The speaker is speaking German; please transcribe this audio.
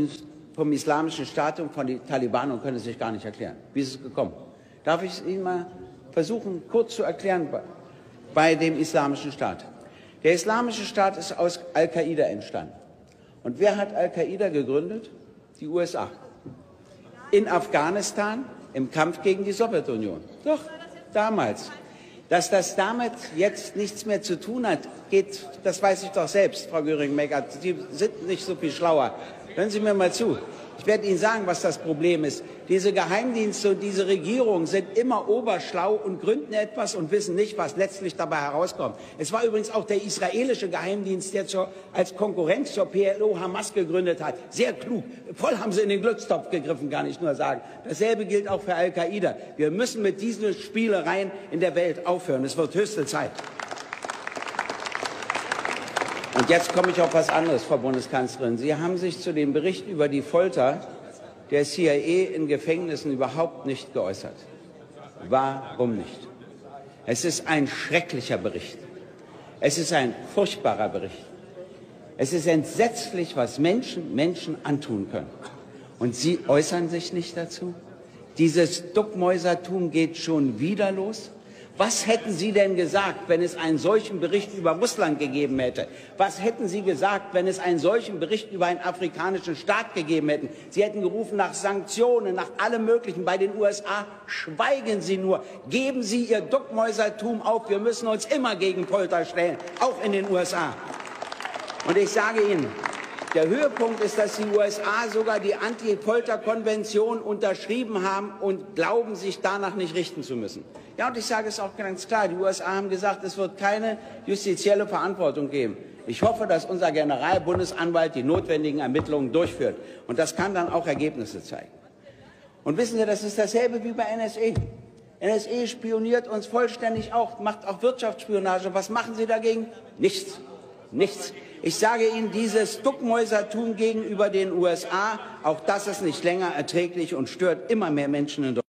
vom Islamischen Staat und von den Taliban und können es sich gar nicht erklären. Wie ist es gekommen? Darf ich es Ihnen mal versuchen, kurz zu erklären bei dem Islamischen Staat? Der Islamische Staat ist aus Al-Qaida entstanden. Und wer hat Al-Qaida gegründet? Die USA. In Afghanistan im Kampf gegen die Sowjetunion. Doch, damals. Dass das damit jetzt nichts mehr zu tun hat, das weiß ich doch selbst, Frau Göring-Eckardt. Sie sind nicht so viel schlauer. Hören Sie mir mal zu. Ich werde Ihnen sagen, was das Problem ist. Diese Geheimdienste und diese Regierung sind immer oberschlau und gründen etwas und wissen nicht, was letztlich dabei herauskommt. Es war übrigens auch der israelische Geheimdienst, der als Konkurrenz zur PLO Hamas gegründet hat. Sehr klug. Voll haben sie in den Glückstopf gegriffen, kann ich nur sagen. Dasselbe gilt auch für Al-Qaida. Wir müssen mit diesen Spielereien in der Welt aufhören. Es wird höchste Zeit. Und jetzt komme ich auf was anderes, Frau Bundeskanzlerin. Sie haben sich zu dem Bericht über die Folter der CIA in Gefängnissen überhaupt nicht geäußert. Warum nicht? Es ist ein schrecklicher Bericht. Es ist ein furchtbarer Bericht. Es ist entsetzlich, was Menschen antun können. Und Sie äußern sich nicht dazu? Dieses Duckmäusertum geht schon wieder los. Was hätten Sie denn gesagt, wenn es einen solchen Bericht über Russland gegeben hätte? Was hätten Sie gesagt, wenn es einen solchen Bericht über einen afrikanischen Staat gegeben hätte? Sie hätten gerufen nach Sanktionen, nach allem Möglichen. Bei den USA schweigen Sie nur. Geben Sie Ihr Duckmäusertum auf. Wir müssen uns immer gegen Folter stellen, auch in den USA. Und ich sage Ihnen, der Höhepunkt ist, dass die USA sogar die Anti-Folter-Konvention unterschrieben haben und glauben, sich danach nicht richten zu müssen. Ja, und ich sage es auch ganz klar, die USA haben gesagt, es wird keine justizielle Verantwortung geben. Ich hoffe, dass unser Generalbundesanwalt die notwendigen Ermittlungen durchführt. Und das kann dann auch Ergebnisse zeigen. Und wissen Sie, das ist dasselbe wie bei NSA. NSA spioniert uns vollständig auch, macht auch Wirtschaftsspionage. Was machen Sie dagegen? Nichts. Nichts. Ich sage Ihnen, dieses Duckmäusertum gegenüber den USA, auch das ist nicht länger erträglich und stört immer mehr Menschen in Deutschland.